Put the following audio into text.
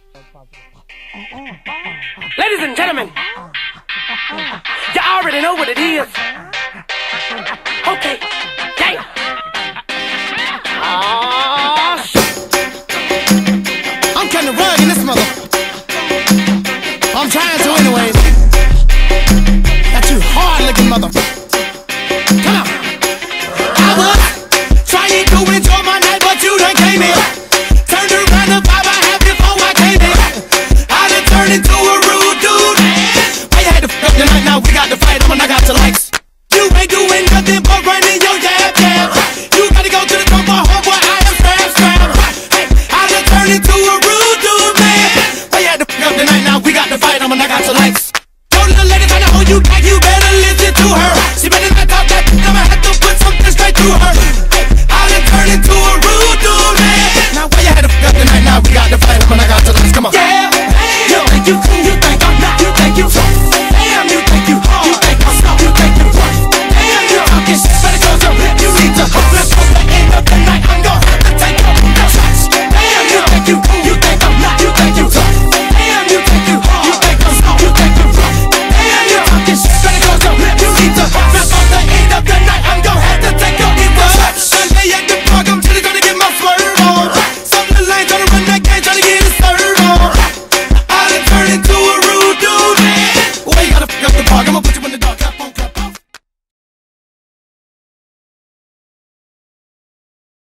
Ladies and gentlemen, you already know what it is. Okay, yeah. I'm kinda rugged in this mother. I'm trying to anyways. Got you hard looking mother. Come on. I was trying to enjoy my night, but you done came in. Turned around the vibe I had before I came in. I done turned into a rude dude. Why you had to fuck up the night? Now we got to fight them and I got the likes. You ain't doing nothing but running your jab jab. You gotta go to the top, my homeboy, I am scrap. Hey, I done turned into a rude dude, man. Why you had to fuck up the night? Now we got to fight them and I got the likes. Yo, little lady tryna hold you back, you better listen to her. She better not talk that, I'ma have to put something straight through her. Hey, I done turned into a rude dude, man. Now why you had to fuck up the night? Now we got to fight them and I got the likes. Come on. Yeah, you think you cool?